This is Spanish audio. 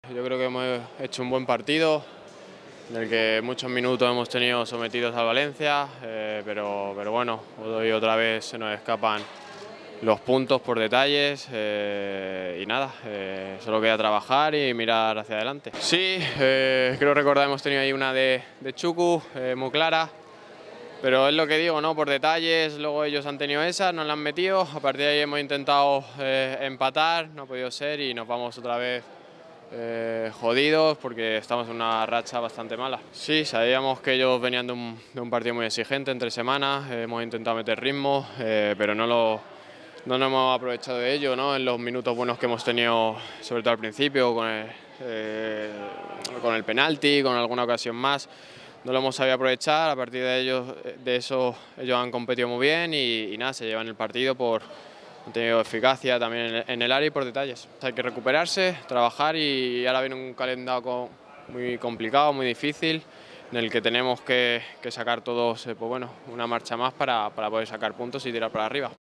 Yo creo que hemos hecho un buen partido, en el que muchos minutos hemos tenido sometidos al Valencia, pero bueno, hoy otra vez se nos escapan los puntos por detalles y nada, solo queda trabajar y mirar hacia adelante. Sí, creo recordar hemos tenido ahí una de Chuku, muy clara. Pero es lo que digo, ¿no? Por detalles, luego ellos han tenido esa, nos la han metido, a partir de ahí hemos intentado empatar, no ha podido ser y nos vamos otra vez jodidos porque estamos en una racha bastante mala. Sí, sabíamos que ellos venían de un partido muy exigente entre semanas, hemos intentado meter ritmo, pero no nos hemos aprovechado de ello, ¿no? En los minutos buenos que hemos tenido, sobre todo al principio, con el penalti, con alguna ocasión más. No lo hemos sabido aprovechar, a partir de eso ellos han competido muy bien y nada, se llevan el partido han tenido eficacia también en el área y por detalles. Hay que recuperarse, trabajar y ahora viene un calendario muy complicado, muy difícil, en el que tenemos que sacar todos pues bueno, una marcha más para poder sacar puntos y tirar para arriba.